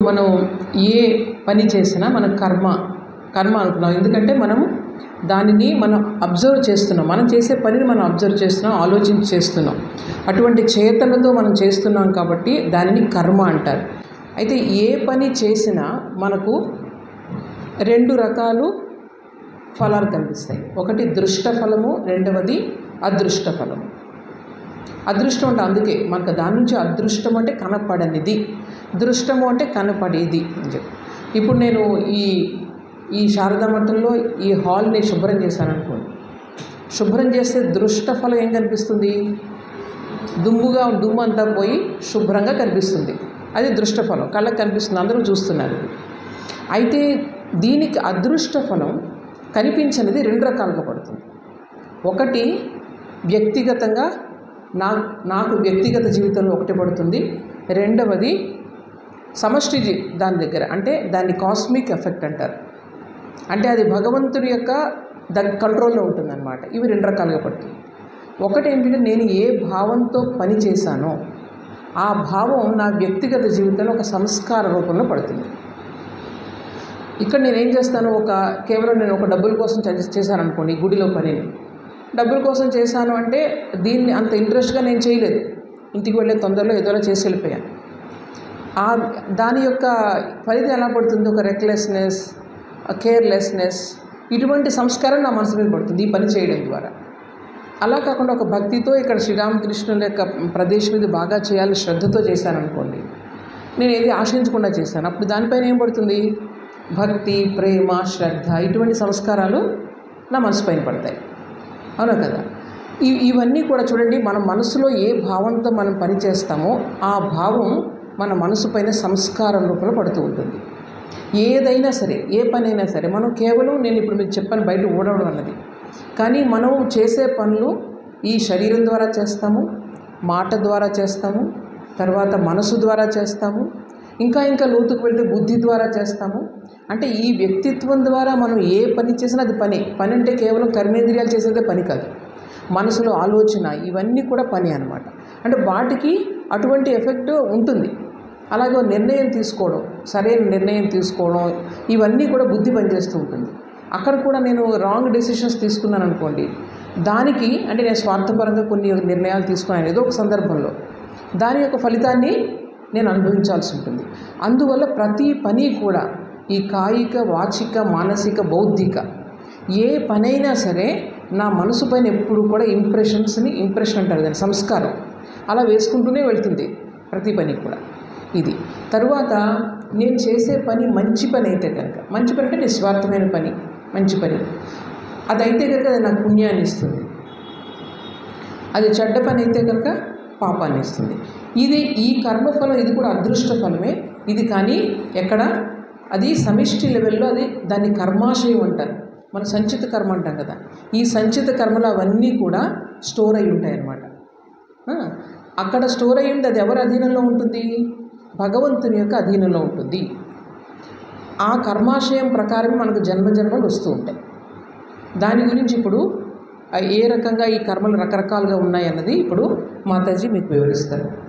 మనం ఏ పని చేసినా మన కర్మ అనుకున్నాం. ఎందుకంటే దానిని మనం అబ్జర్వ్ చేస్తున్నాం. మనం చేసే పనిని మనం అబ్జర్వ్ చేస్తున్నాం, ఆలోచించి చేస్తున్నాం. అటువంటి చేతనతో మనం చేస్తున్నాం కాబట్టి దానిని కర్మ అంటారు. అయితే ఏ పని చేసినా మనకు 2 రకాలు ఫలాలు కనిపిస్తాయి. ఒకటి దృష్ట ఫలము, రెండవది అదృష్ట ఫలము. అదృష్టం అంటే అందుకే మనకు దాని నుంచి అదృష్టం అంటే కనపడనిది, దృష్టము అంటే కనపడేది అని చెప్పి. ఇప్పుడు నేను ఈ శారదా మఠంలో ఈ హాల్ని శుభ్రం చేశాను అనుకోండి. శుభ్రం చేస్తే దృష్ట ఫలం ఏం కనిపిస్తుంది? దుమ్ము అంతా పోయి శుభ్రంగా కనిపిస్తుంది. అది దృష్ట ఫలం, కళ్ళకి కనిపిస్తుంది, అందరూ చూస్తున్నారు. అయితే దీనికి అదృష్ట ఫలం కనిపించనిది 2 రకాలుగా పడుతుంది. ఒకటి వ్యక్తిగతంగా నాకు వ్యక్తిగత జీవితంలో ఒకటి పడుతుంది. రెండవది సమష్టి దాని దగ్గర, అంటే దాన్ని కాస్మిక్ ఎఫెక్ట్ అంటారు. అంటే అది భగవంతుడి యొక్క కంట్రోల్లో ఉంటుందన్నమాట. ఇవి 2 రకాలుగా పడుతుంది. ఒకటి ఏంటంటే నేను ఏ భావంతో పని చేశానో ఆ భావం నా వ్యక్తిగత జీవితంలో ఒక సంస్కార రూపంలో పడుతుంది. ఇక్కడ నేనేం చేస్తాను, కేవలం నేను ఒక డబ్బుల కోసం చేశాను అనుకోండి, గుడిలో పనిని డబ్బుల కోసం చేశాను అంటే దీన్ని అంత ఇంట్రెస్ట్గా నేను చేయలేదు. ఇంటికి వెళ్ళే తొందరలో ఏదోలా చేసి వెళ్ళిపోయాను. దాని యొక్క ఫలితం ఎలా పడుతుంది? ఒక రెక్లెస్నెస్, కేర్లెస్నెస్, ఇటువంటి సంస్కారం నా మనసు మీద పడుతుంది ఈ పని చేయడం ద్వారా. అలా కాకుండా ఒక భక్తితో ఇక్కడ శ్రీరామకృష్ణుల యొక్క ప్రదేశం మీద బాగా చేయాలని శ్రద్ధతో చేశాను అనుకోండి, నేను ఏది ఆశించకుండా చేశాను, అప్పుడు దానిపైన ఏం పడుతుంది? భక్తి, ప్రేమ, శ్రద్ధ, ఇటువంటి సంస్కారాలు నా మనసు పైన పడతాయి. అవునా కదా? ఇవన్నీ కూడా చూడండి, మన మనసులో ఏ భావంతో మనం పని చేస్తామో ఆ భావం మన మనసు పైన సంస్కారం రూపంలో పడుతూ ఉంటుంది. ఏదైనా సరే, ఏ పనైనా సరే, మనం కేవలం నేను ఇప్పుడు మీకు చెప్పాను బయట ఓడవడం అన్నది, కానీ మనం చేసే పనులు ఈ శరీరం ద్వారా చేస్తాము, మాట ద్వారా చేస్తాము, తర్వాత మనసు ద్వారా చేస్తాము, ఇంకా లోతుకు వెళ్తే బుద్ధి ద్వారా చేస్తాము. అంటే ఈ వ్యక్తిత్వం ద్వారా మనం ఏ పని చేసినా అది పని అంటే కేవలం కర్మేంద్రియాలు చేసేదే పని కాదు. మనసులో ఆలోచన, ఇవన్నీ కూడా పని అన్నమాట. అంటే వాటికి అటువంటి ఎఫెక్ట్ ఉంటుంది. అలాగే నిర్ణయం తీసుకోవడం, సరైన నిర్ణయం తీసుకోవడం, ఇవన్నీ కూడా బుద్ధి పనిచేస్తూ ఉంటుంది. అక్కడ కూడా నేను రాంగ్ డెసిషన్స్ తీసుకున్నాను అనుకోండి, దానికి అంటే నేను స్వార్థపరంగా కొన్ని నిర్ణయాలు తీసుకున్నాను ఏదో ఒక సందర్భంలో, దాని యొక్క ఫలితాన్ని నేను అనుభవించాల్సి ఉంటుంది. అందువల్ల ప్రతి పని కూడా ఈ కాయిక, వాచిక, మానసిక, బౌద్ధిక ఏ పనైనా సరే నా మనసు పైన ఎప్పుడు కూడా ఇంప్రెషన్ అంటారు దాన్ని, సంస్కారం అలా వేసుకుంటూనే వెళ్తుంది ప్రతి పని కూడా. ఇది తరువాత నేను చేసే పని మంచి పని అయితే కనుక, మంచి పని అంటే నిస్వార్థమైన పని, మంచి పని అదైతే కనుక అది నాకు పుణ్యాన్ని ఇస్తుంది. అది చెడ్డ పని అయితే కనుక పాపాన్ని ఇస్తుంది. ఈ కర్మఫలం ఇది కూడా అదృష్ట ఫలమే. ఇది కానీ ఎక్కడ, అది సమిష్టి లెవెల్లో, దాన్ని కర్మాశయం అంటారు. మన సంచిత కర్మ అంటాం కదా, ఈ సంచిత కర్మలు అవన్నీ కూడా స్టోర్ అయి ఉంటాయి అన్నమాట. అక్కడ స్టోర్ అయ్యి ఉండి అది ఎవరి అధీనంలో ఉంటుంది? భగవంతుని యొక్క అధీనంలో ఉంటుంది. ఆ కర్మాశయం ప్రకారం మనకు జన్మలు వస్తూ ఉంటాయి. దాని గురించి ఇప్పుడు ఏ రకంగా ఈ కర్మలు రకరకాలుగా ఉన్నాయన్నది ఇప్పుడు మాతాజీ మీకు వివరిస్తారు.